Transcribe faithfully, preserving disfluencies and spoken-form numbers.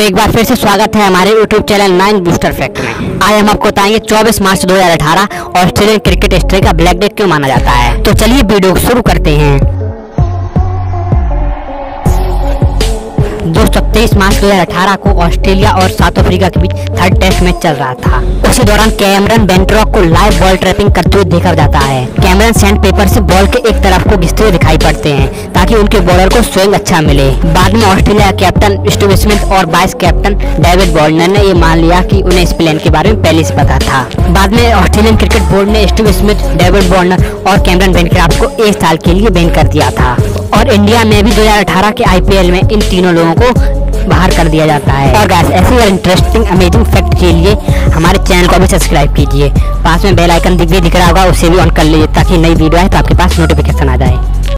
एक बार फिर से स्वागत है हमारे YouTube channel nine booster fact में। आज हम आपको बताएंगे चौबीस मार्च दो हज़ार अठारह ऑस्ट्रेलियन क्रिकेट हिस्ट्री का ब्लैक डे क्यों माना जाता है। तो चलिए वीडियो शुरू करते हैं। दोस्तों तेईस मार्च दो हज़ार अठारह को ऑस्ट्रेलिया और साउथ अफ्रीका के बीच थर्ड टेस्ट मैच चल रहा था। उसी दौरान कैमरन बेंटरॉक को लाइव बॉल ट्रैपिंग करते हुए देखा जाता है। कैमरन सैंड पेपर से बॉल के एक तरफ को घिसते हुए दिखाई पड़ते हैं ताकि उनके बॉलर को स्विंग अच्छा मिले। बाद में ऑस्ट्रेलिया कैप्टन स्टीव स्मिथ और वाइस कैप्टन डेविड वार्नर ने ये मान लिया कि उन्हें इस प्लान के बारे में पहले से पता था। बाद में ऑस्ट्रेलियन क्रिकेट बोर्ड ने स्टीव स्मिथ, डेविड वार्नर और कैमरन बेंटरॉक को एक साल के लिए बैन कर दिया था और इंडिया में भी दो हज़ार अठारह के आईपीएल में इन तीनों लोगों को बाहर कर दिया जाता है। और गाइस ऐसे और इंटरेस्टिंग अमेजिंग फैक्ट के लिए हमारे चैनल को भी सब्सक्राइब कीजिए। पास में बेल आइकन भी दिख रहा होगा, उसे भी ऑन कर लीजिए ताकि नई वीडियो आए तो आपके पास नोटिफिकेशन आ जाए।